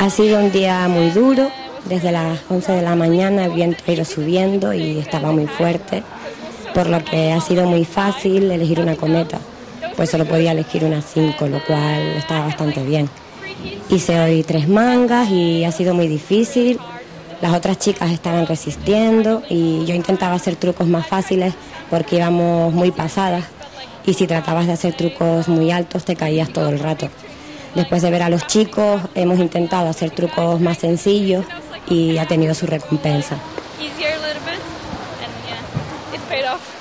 Ha sido un día muy duro. Desde las 11 de la mañana el viento ha ido subiendo y estaba muy fuerte, por lo que ha sido muy fácil elegir una cometa, pues solo podía elegir una 5, lo cual estaba bastante bien. Hice hoy 3 mangas y ha sido muy difícil. Las otras chicas estaban resistiendo y yo intentaba hacer trucos más fáciles porque íbamos muy pasadas y si tratabas de hacer trucos muy altos te caías todo el rato. Después de ver a los chicos hemos intentado hacer trucos más sencillos y ha tenido su recompensa. Easier a little bit and yeah, it paid off.